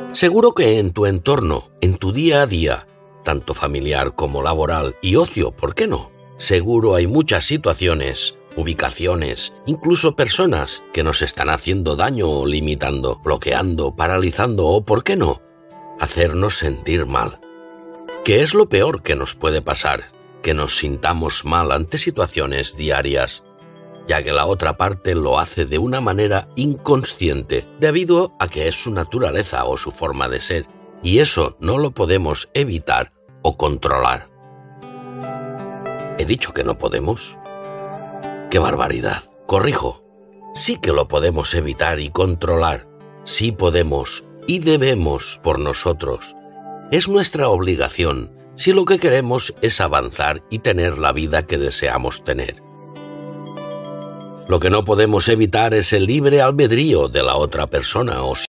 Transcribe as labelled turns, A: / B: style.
A: Seguro que en tu entorno, en tu día a día, tanto familiar como laboral y ocio, ¿por qué no? Seguro hay muchas situaciones, ubicaciones, incluso personas que nos están haciendo daño o limitando, bloqueando, paralizando o, ¿por qué no?, hacernos sentir mal. ¿Qué es lo peor que nos puede pasar? Que nos sintamos mal ante situaciones diarias, ya que la otra parte lo hace de una manera inconsciente, debido a que es su naturaleza o su forma de ser, y eso no lo podemos evitar o controlar. ¿He dicho que no podemos? ¡Qué barbaridad! Corrijo. Sí que lo podemos evitar y controlar. Sí podemos y debemos por nosotros. Es nuestra obligación si lo que queremos es avanzar y tener la vida que deseamos tener. Lo que no podemos evitar es el libre albedrío de la otra persona o